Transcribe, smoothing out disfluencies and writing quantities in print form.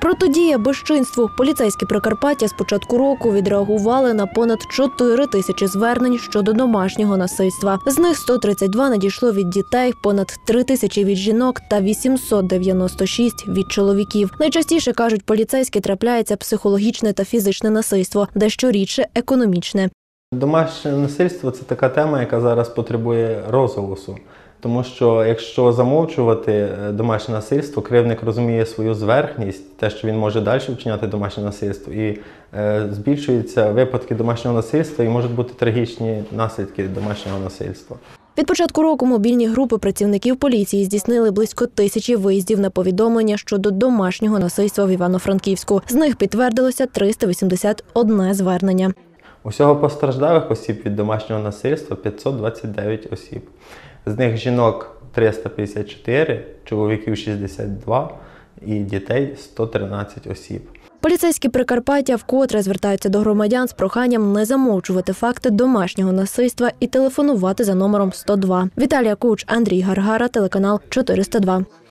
Протидія безчинству. Поліцейські Прикарпаття з початку року відреагували на понад 4 тисячі звернень щодо домашнього насильства. З них 132 надійшло від дітей, понад 3 тисячі від жінок та 896 від чоловіків. Найчастіше, кажуть поліцейські, трапляється психологічне та фізичне насильство, дещо рідше – економічне. Домашнє насильство – це така тема, яка зараз потребує розголосу. Тому що якщо замовчувати домашнє насильство, кривдник розуміє свою зверхність, те, що він може далі вчиняти домашнє насильство, і збільшуються випадки домашнього насильства і можуть бути трагічні наслідки домашнього насильства. Від початку року мобільні групи працівників поліції здійснили близько 1000 виїздів на повідомлення щодо домашнього насильства в Івано-Франківську. З них підтвердилося 381 звернення. Усього постраждалих осіб від домашнього насильства 529 осіб. З них жінок 354, чоловіків 62 і дітей 113 осіб. Поліцейські Прикарпаття вкотре звертаються до громадян з проханням не замовчувати факти домашнього насильства і телефонувати за номером 102. Віталія Куч, Андрій Гаргара, телеканал 402.